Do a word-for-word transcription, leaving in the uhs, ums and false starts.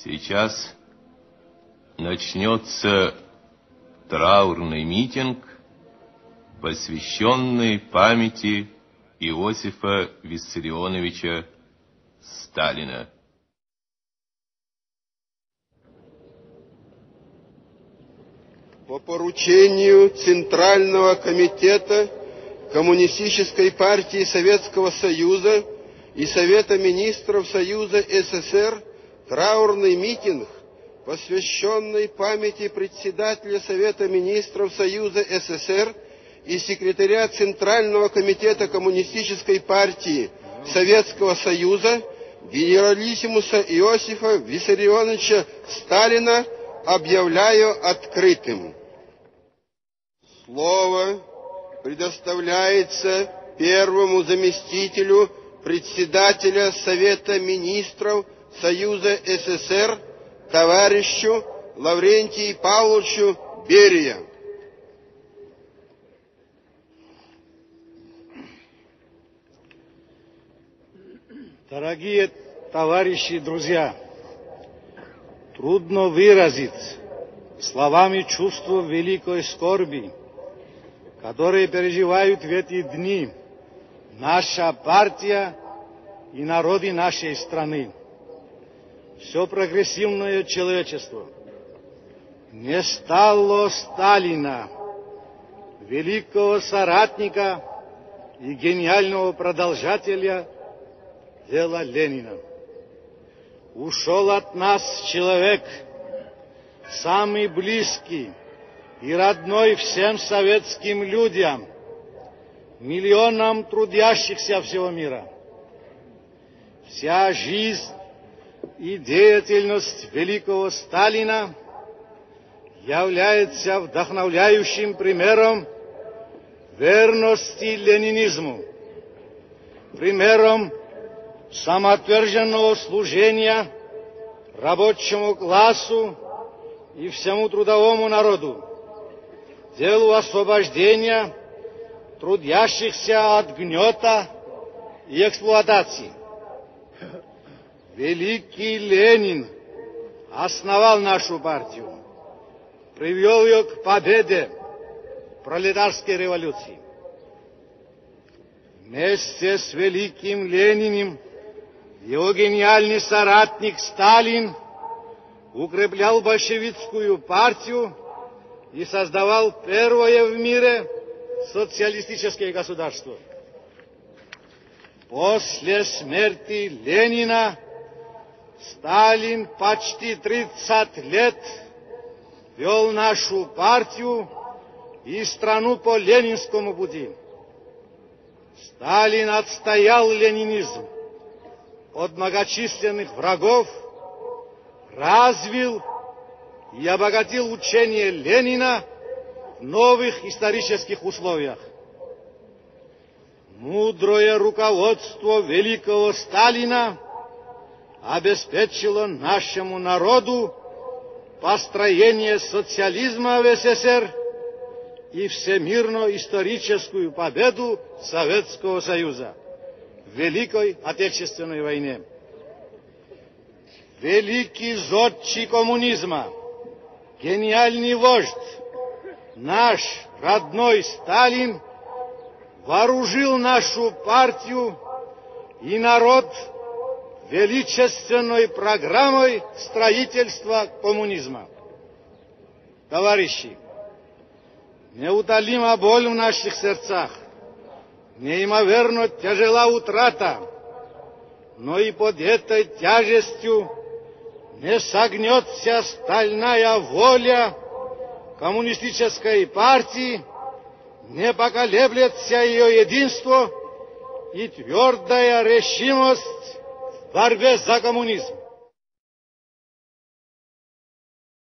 Сейчас начнется траурный митинг, посвященный памяти Иосифа Виссарионовича Сталина. По поручению Центрального комитета Коммунистической партии Советского Союза и Совета министров Союза СССР траурный митинг, посвященный памяти председателя Совета министров Союза СССР и секретаря Центрального комитета Коммунистической партии Советского Союза генералиссимуса Иосифа Виссарионовича Сталина объявляю открытым. Слово предоставляется первому заместителю председателя Совета министров Союза СССР товарищу Лаврентию Павловичу Берия. Дорогие товарищи и друзья, трудно выразить словами чувство великой скорби, которые переживают в эти дни наша партия и народы нашей страны. Все прогрессивное человечество не стало Сталина, великого соратника и гениального продолжателя дела Ленина. Ушел от нас человек, самый близкий и родной всем советским людям, миллионам трудящихся всего мира. Вся жизнь и деятельность великого Сталина является вдохновляющим примером верности ленинизму, примером самоотверженного служения рабочему классу и всему трудовому народу, делу освобождения трудящихся от гнета и эксплуатации. Великий Ленин основал нашу партию, привел ее к победе пролетарской революции. Вместе с великим Лениным его гениальный соратник Сталин укреплял большевистскую партию и создавал первое в мире социалистическое государство. После смерти Ленина Сталин почти тридцать лет вел нашу партию и страну по ленинскому пути. Сталин отстоял ленинизм от многочисленных врагов, развил и обогатил учение Ленина в новых исторических условиях. Мудрое руководство великого Сталина обеспечило нашему народу построение социализма в СССР и всемирно-историческую победу Советского Союза в Великой Отечественной войне. Великий зодчий коммунизма, гениальный вождь, наш родной Сталин вооружил нашу партию и народ величественной программой строительства коммунизма. Товарищи, неутолима боль в наших сердцах, неимоверно тяжела утрата, но и под этой тяжестью не согнется стальная воля коммунистической партии, не поколеблется ее единство и твердая решимость в борьбе за коммунизм.